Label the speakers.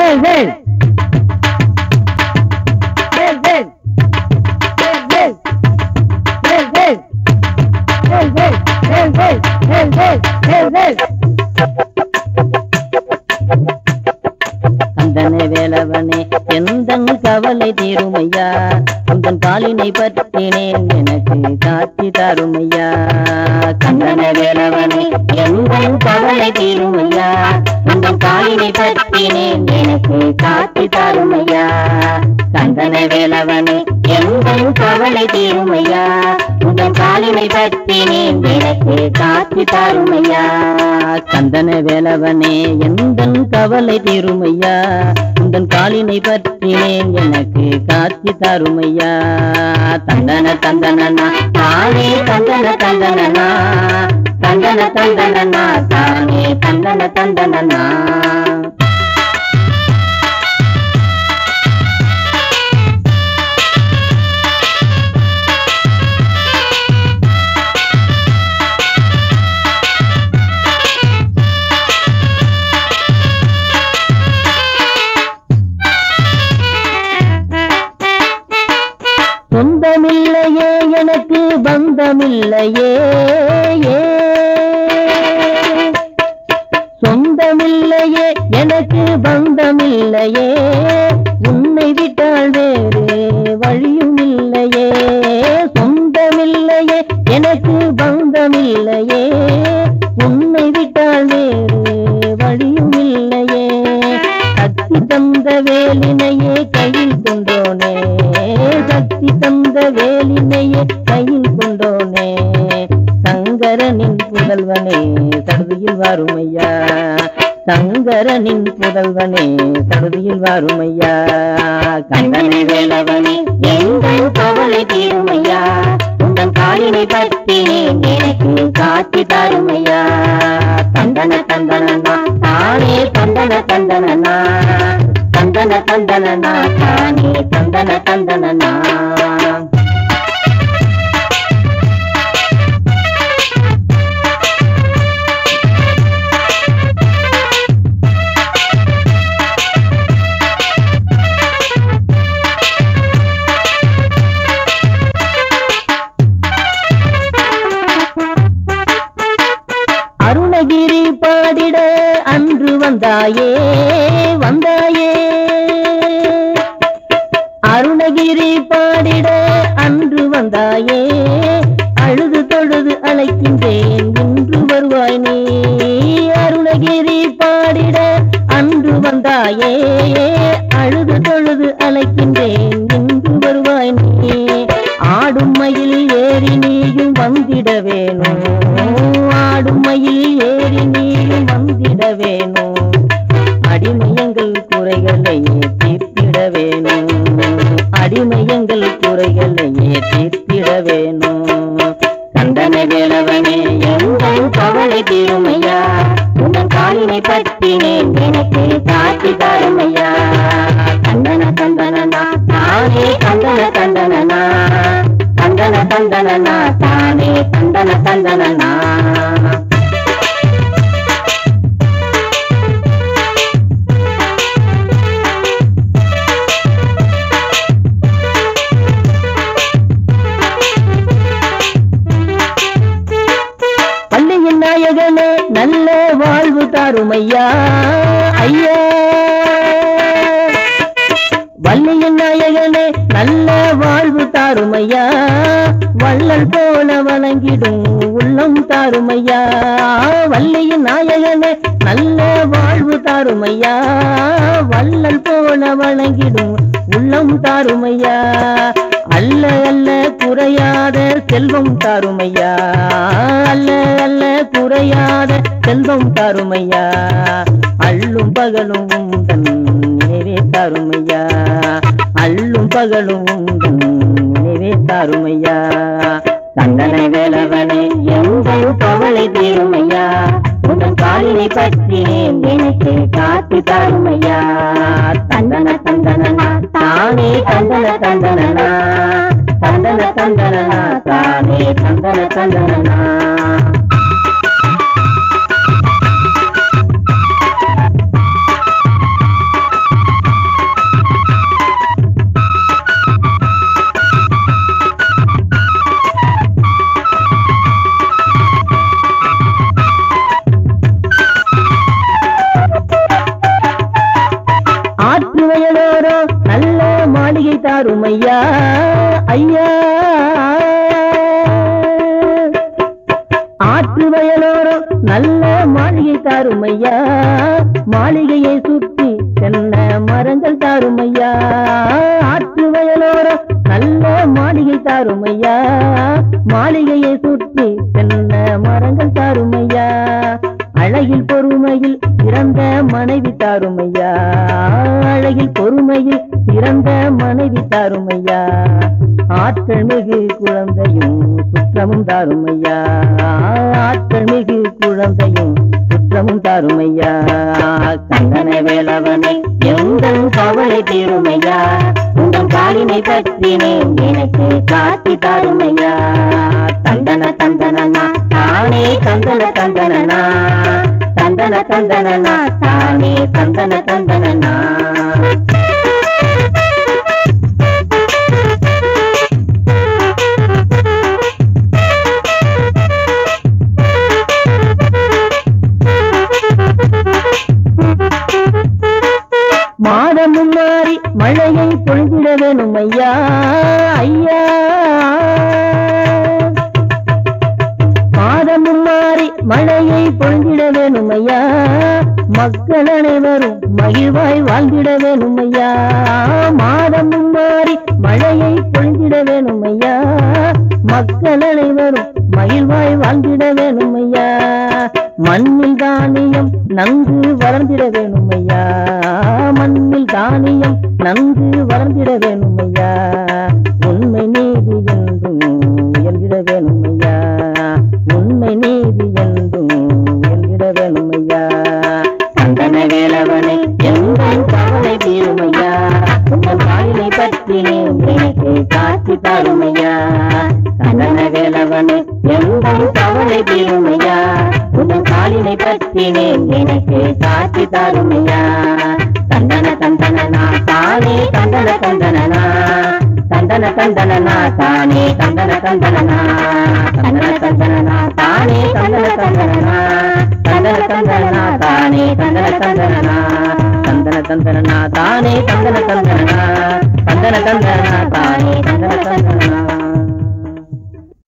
Speaker 1: கந்தன வேலவனே எந்தன் கவலை தீருமையா உந்தன் பாலினை பற்றினேன் எனக்கு காட்சி தருமையா கந்தன வேலவனே எந்தன் கவலை தீருமையா உந்தன் பாலினை பற்றினேன் எனக்கு காட்சி தருமையா கந்தன வேலவனே எந்தன் கவலை தீருமையா உந்தன் பாலினை பற்றினேன் எனக்கு காட்சி தருமையா கந்தன வேலவனே எந்தன் கவலை தீருமையா உந்தன் காலினை பற்றினேன் எனக்கு காட்சி தருமையா தந்தன தந்தனனா தானே தந்தன தந்தனனா தந்தன தந்தனனா தானே தந்தன தந்தனனா சொந்தமில்லையே எனக்கு பந்தமில்லையே சொந்தமில்லையே எனக்கு பந்தமில்லையே உன்னை விட்டால் வேறு வழியும் இல்லையே சொந்தமில்லையே எனக்கு பந்தமில்லையே உன்னை விட்டால் வேறு வழியும் இல்லையே சக்தி தந்த வேலினையே கையில் கொண்டோனே சக்தி தந்த வேலினையே கையில் கொண்டோனே சங்கரனின் புதல்வனே சடுதியில் வாருமையா சங்கரனின் புதல்வனே சடுதியில் வாருமையா கந்தன வேலவனே எங்கள் கவலை தீருமையா உந்தன் காலினை பற்றினேன் எனக்கு காட்சி தருமையா தந்தன தந்தனனா தானே தந்தன தந்தனனா தந்தன தந்தனனா தானே தந்தன தந்தனனா அருணகிரி பாடிட அன்று வந்தாயே வந்தாயே அருணகிரி பாடிட அன்று வந்தாயே அழுது தொழுது அழைக்கின்றேன் இன்று வருவாய் நீ அருணகிரி பாடிட அன்று வந்தாயே அழுது தொழுது அழைக்கின்றேன் இன்று வருவாய் நீ ஆடும் மயில் ஏறி நீயும் வந்திட வேணும் ஆடும் மயில் ஏறி நீயும் வந்திட வேணும் அடிமையங்கள் குறைகளையே தீர்த்திட வேணும் அடிமையங்கள் குறைகளையே தீர்த்திட வேணும் கந்தன வேலவனே எங்கள் கவலை தீருமையா உந்தன் காலினை பற்றினேன் எனக்கு காட்சி தருமையா கந்தன தந்தனனா தானே தந்தன தந்தனனா தந்தன தந்தனனா தானே தந்தன தந்தனனா பள்ளியின் நாயகனே நல்ல வாழ்வு தாருமையா ஐயா வள்ளியின் நாயகனே நல்ல வாழ்வு தாருமையா வள்ளல் போல வணங்கிடும் உள்ளம் தாருமையா வள்ளியின் நாயகனே நல்ல வாழ்வு தாருமையா வள்ளல் போல வணங்கிடும் உள்ளம் தாருமையா அல்ல அல்ல குறையாத செல்வம் தாருமையா அல்ல அல்ல குறையாத செல்வம் தாருமையா அள்ளும் பகலும் உந்தன் நினைவே தாருமையா அள்ளும் பகலும் உந்தன் நினைவே தாருமையா கந்தன வேலவனே எங்கள் கவலை தீருமையா உந்தன் காலினை பற்றினேன் எனக்கு காட்சி தருமையா தந்தன தந்தனனா தானே தந்தன தந்தனனா தந்தன தந்தனனா தானே தந்தன தந்தனனா தாருமையா ஐயா. ஆற்று வயலோரம் நல்ல மாளிகை தாருமையா, மாளிகையை சுற்றி தென்னை மரங்கள் தாருமையா. ஆற்று வயலோரம் நல்ல மாளிகை தாருமையா, மாளிகையை சுற்றி தென்னை மரங்கள் தாருமையா. அழகில் பொறுமையில் பிறந்த மனைவி தாருமையா, அழகில் பொறுமையில் பிறந்த மனைவி தாருமையா. ஆற்றல் மிகு குழந்தையும் சுற்றமும் தாருமையா, ஆற்றல் மிகு குழந்தையும் சுற்றமும் தாருமையா. கந்தன வேலவனை எங்கள் கவலை தீருமையா, உங்கள் காலினை பற்றினேன் எனக்கு காட்டி தாருமையா. தந்தன தந்தனா தானே தந்தன தந்தனா, தந்தன தந்தனா தானே தந்தன தந்தனா. மாதமும் மாறி மழையை பொழிந்திட வேணும் ஐயா ஐயா. மாதமும் மாறி மழையை பொழிந்திட வேணும் ஐயா, மக்கள் அனைவரும் மகிழ்வாய் வாழ்ந்திட வேணும் ஐயா. மாதமும் மாறி மழையை பொழிந்திட வேணும் ஐயா, மக்கள் அனைவரும் மகிழ்வாய் வாழ்ந்திட வேணும் ஐயா. மண்ணில் தானியம் நன்கு வளர்ந்திட வேணும் ஐயா, மண்ணில் தானியம் நன்கு வளர்ந்திட வேணும் ஐயா. உண்மை நீதி என்றும் உயர்ந்திட வேணும் ஐயா, உண்மை நீதி என்றும் உயர்ந்திட வேணும் ஐயா. கந்தன வேலவனை எங்கள் கவலை தீருமையா, உங்கள் காலினை பற்றினேன் எனக்கு காட்சி தாருமையா. கந்தன வேலவனை எங்கள் கவலை தீருமையா, உங்கள் காலினை பற்றினேன் எனக்கு காட்சி தாருமையா. தந்தன தந்தனா தானே தந்தன தந்தனா, தந்தன தந்தனா தானே தந்தன தந்தனா, தந்தன தந்தனா தானே தந்தன தந்தனா, தந்தன தந்தனா தானே தந்தன தந்தனா, தந்தன தந்தனா தானே தந்தன தந்தனா.